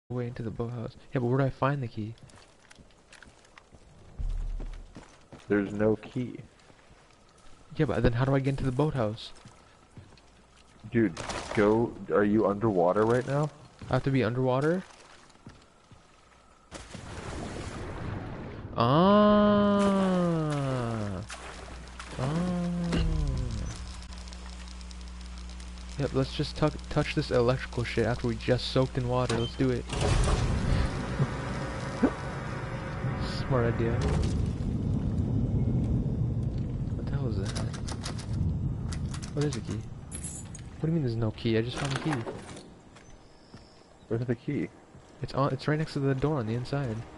way into the boathouse. Yeah, but where do I find the key? There's no key. Yeah, but then how do I get into the boathouse? Dude, go. Are you underwater right now? I have to be underwater? Ah. Ah. Yep, let's just touch this electrical shit after we just soaked in water. Let's do it. Smart idea. What the hell is that? Oh, there's a key. What do you mean there's no key? I just found the key. Where's the key? It's right next to the door on the inside.